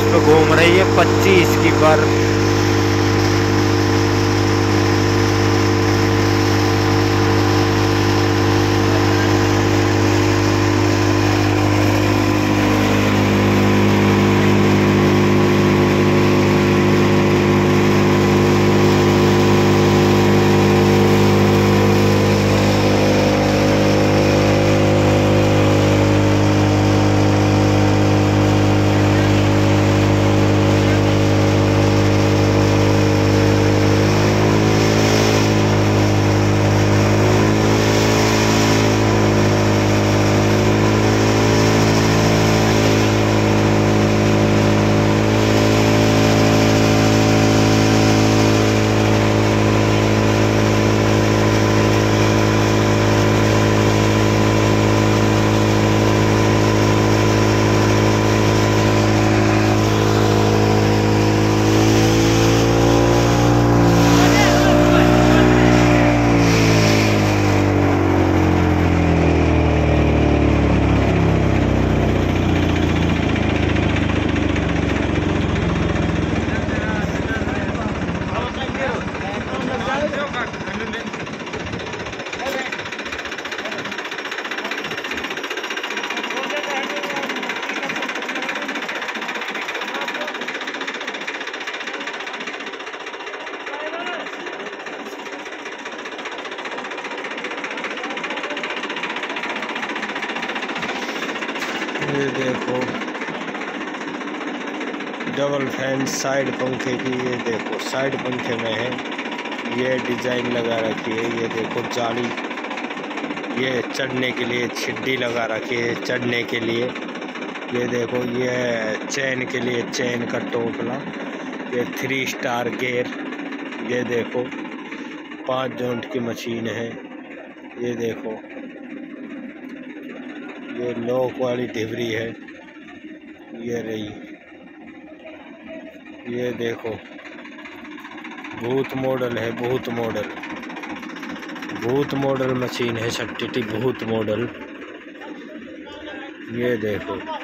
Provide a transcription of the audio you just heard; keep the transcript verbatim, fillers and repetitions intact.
पे घूम रही है पच्चीस की पर। ये देखो डबल फैन साइड पंखे की, ये देखो साइड पंखे में है ये डिजाइन लगा रखी है। ये देखो जाली, ये चढ़ने के लिए छिड्डी लगा रखी है चढ़ने के लिए। ये देखो ये चैन के लिए चैन का टोकला, ये थ्री स्टार गियर। ये देखो पांच जॉइंट की मशीन है। ये देखो ये लॉक वाली ढिबरी है, ये रही। ये देखो भूत मॉडल है, भूत मॉडल भूत मॉडल मशीन है, छठी भूत मॉडल। ये देखो